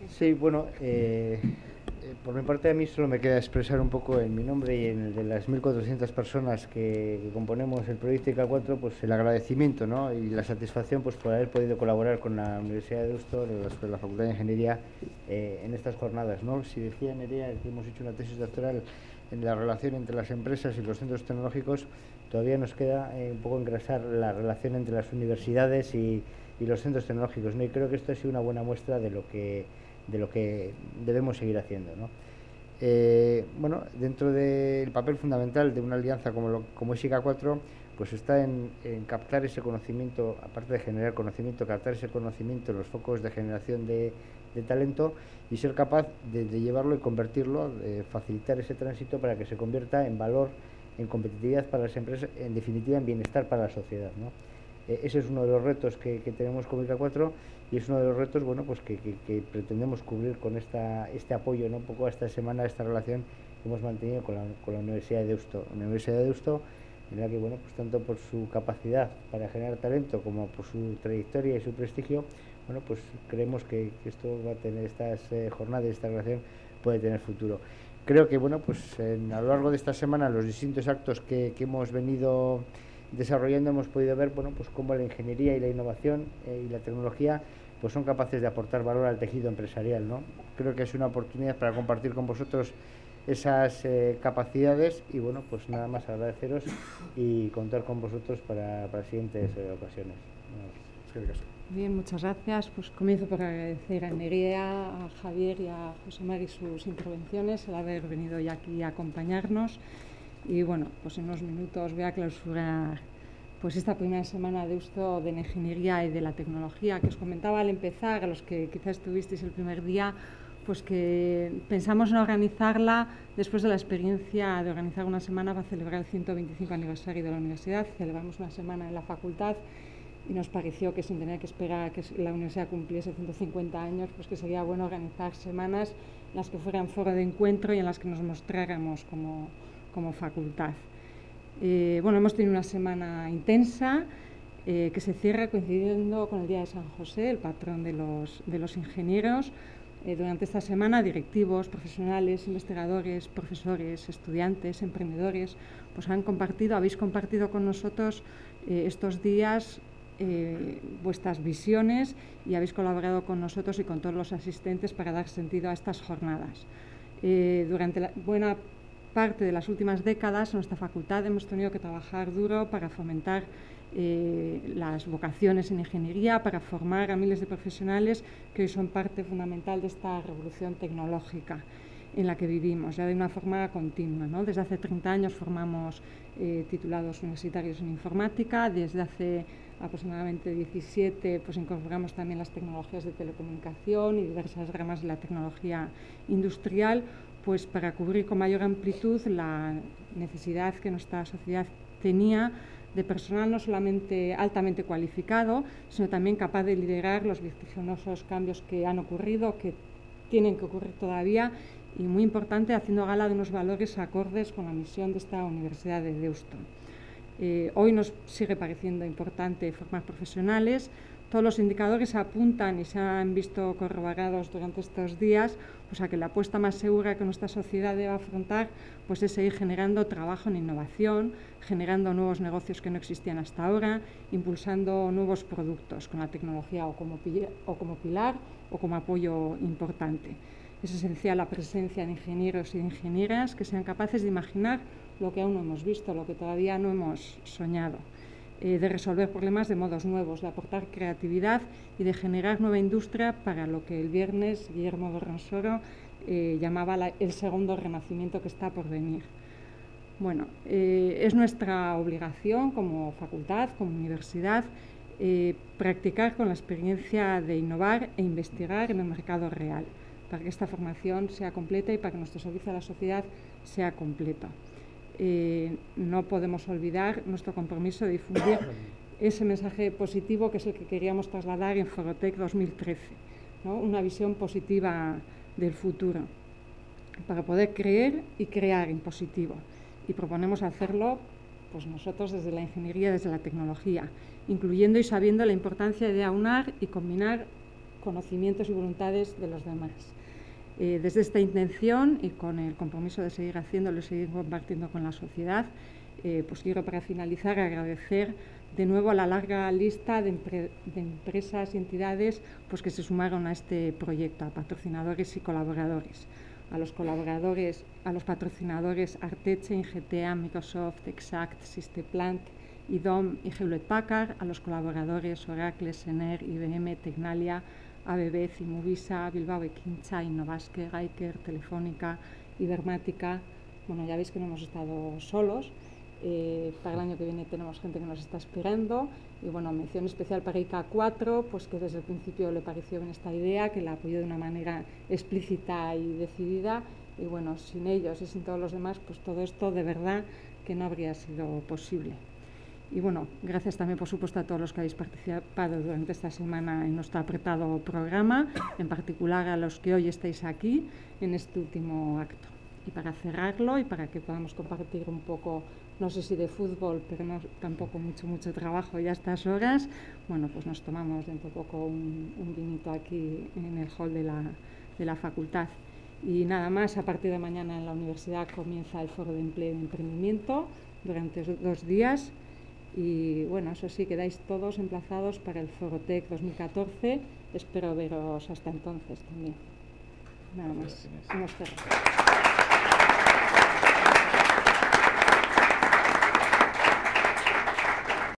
Sí, bueno, por mi parte a mí solo me queda expresar un poco en mi nombre y en el de las 1.400 personas que componemos el proyecto IK4, pues el agradecimiento, ¿no? Y la satisfacción pues por haber podido colaborar con la Universidad de Deusto, la Facultad de Ingeniería, en estas jornadas, ¿no? Si decía Nerea que hemos hecho una tesis doctoral en la relación entre las empresas y los centros tecnológicos, todavía nos queda un poco engrasar la relación entre las universidades y los centros tecnológicos, ¿no? Y creo que esto ha sido una buena muestra de lo que debemos seguir haciendo, ¿no? Bueno, dentro del papel fundamental de una alianza como es IK4, pues está en captar ese conocimiento, aparte de generar conocimiento, captar ese conocimiento en los focos de generación de talento y ser capaz de llevarlo y convertirlo, de facilitar ese tránsito para que se convierta en valor, en competitividad para las empresas, en definitiva en bienestar para la sociedad, ¿no? Ese es uno de los retos que tenemos con IK4 y es uno de los retos, bueno, pues que pretendemos cubrir con este apoyo, ¿no? Un poco a esta semana, a esta relación que hemos mantenido con la Universidad de Deusto. Una Universidad de Deusto en la que, bueno, pues tanto por su capacidad para generar talento como por su trayectoria y su prestigio, bueno, pues creemos que esto va a tener, estas jornadas, esta relación puede tener futuro. Creo que, bueno, pues a lo largo de esta semana, los distintos actos que hemos venido desarrollando, hemos podido ver, bueno, pues cómo la ingeniería y la innovación y la tecnología pues son capaces de aportar valor al tejido empresarial, ¿no? Creo que es una oportunidad para compartir con vosotros esas capacidades y, bueno, pues nada más agradeceros y contar con vosotros para siguientes ocasiones. Bueno, bien, muchas gracias. Pues comienzo por agradecer a Nerea, a Javier y a José Mari sus intervenciones, el haber venido ya aquí a acompañarnos. Y bueno, pues en unos minutos voy a clausurar pues esta primera semana de uso de la ingeniería y de la tecnología que os comentaba al empezar, a los que quizás estuvisteis el primer día, pues que pensamos en organizarla después de la experiencia de organizar una semana para celebrar el 125 aniversario de la universidad. Celebramos una semana en la facultad y nos pareció que sin tener que esperar a que la universidad cumpliese 150 años, pues que sería bueno organizar semanas en las que fueran foro de encuentro y en las que nos mostráramos como facultad. Bueno, hemos tenido una semana intensa que se cierra coincidiendo con el Día de San José, el patrón de los ingenieros. Durante esta semana, directivos, profesionales, investigadores, profesores, estudiantes, emprendedores, pues habéis compartido con nosotros estos días vuestras visiones y habéis colaborado con nosotros y con todos los asistentes para dar sentido a estas jornadas. Durante la buena parte de las últimas décadas, en nuestra facultad hemos tenido que trabajar duro para fomentar las vocaciones en ingeniería, para formar a miles de profesionales que hoy son parte fundamental de esta revolución tecnológica en la que vivimos, ya de una forma continua, ¿no? Desde hace 30 años formamos titulados universitarios en informática, desde hace aproximadamente 17 pues incorporamos también las tecnologías de telecomunicación y diversas ramas de la tecnología industrial, pues para cubrir con mayor amplitud la necesidad que nuestra sociedad tenía de personal no solamente altamente cualificado, sino también capaz de liderar los vertiginosos cambios que han ocurrido, que tienen que ocurrir todavía, y muy importante, haciendo gala de unos valores acordes con la misión de esta Universidad de Deusto. Hoy nos sigue pareciendo importante formar profesionales. Todos los indicadores apuntan y se han visto corroborados durante estos días pues a que la apuesta más segura que nuestra sociedad debe afrontar pues es seguir generando trabajo en innovación, generando nuevos negocios que no existían hasta ahora, impulsando nuevos productos con la tecnología o como pilar o como apoyo importante. Es esencial la presencia de ingenieros y de ingenieras que sean capaces de imaginar lo que aún no hemos visto, lo que todavía no hemos soñado, de resolver problemas de modos nuevos, de aportar creatividad y de generar nueva industria para lo que el viernes Guillermo Dorronsoro llamaba el segundo renacimiento que está por venir. Bueno, es nuestra obligación como facultad, como universidad, practicar con la experiencia de innovar e investigar en el mercado real, para que esta formación sea completa y para que nuestro servicio a la sociedad sea completo. No podemos olvidar nuestro compromiso de difundir ese mensaje positivo que es el que queríamos trasladar en Forotec 2013, ¿no? Una visión positiva del futuro, para poder creer y crear en positivo. Y proponemos hacerlo pues nosotros desde la ingeniería, desde la tecnología, incluyendo y sabiendo la importancia de aunar y combinar conocimientos y voluntades de los demás. Desde esta intención y con el compromiso de seguir haciéndolo y seguir compartiendo con la sociedad, pues quiero para finalizar agradecer de nuevo a la larga lista de empresas y entidades pues, que se sumaron a este proyecto, a patrocinadores y colaboradores. A los patrocinadores Arteche, Ingetea, Microsoft, Exact, Systemplant, IDOM y Hewlett Packard, a los colaboradores Oracle, Sener, IBM, Tecnalia, ABB, Cimuvisa, Bilbao Ekincha, Innovasque, Geiker, Telefónica, Ibermática. Bueno, ya veis que no hemos estado solos. Para el año que viene tenemos gente que nos está esperando. Y bueno, mención especial para IK4, pues que desde el principio le pareció bien esta idea, que la apoyó de una manera explícita y decidida. Y bueno, sin ellos y sin todos los demás, pues todo esto de verdad que no habría sido posible. Y bueno, gracias también, por supuesto, a todos los que habéis participado durante esta semana en nuestro apretado programa, en particular a los que hoy estáis aquí en este último acto. Y para cerrarlo y para que podamos compartir un poco, no sé si de fútbol, pero no, tampoco mucho trabajo ya a estas horas, bueno, pues nos tomamos dentro de poco un vinito aquí en el hall de la facultad. Y nada más, a partir de mañana en la universidad comienza el Foro de Empleo y Emprendimiento durante 2 días. Y bueno, eso sí, quedáis todos emplazados para el Forotec 2014. Espero veros hasta entonces también. Nada más. Hemos cerrado.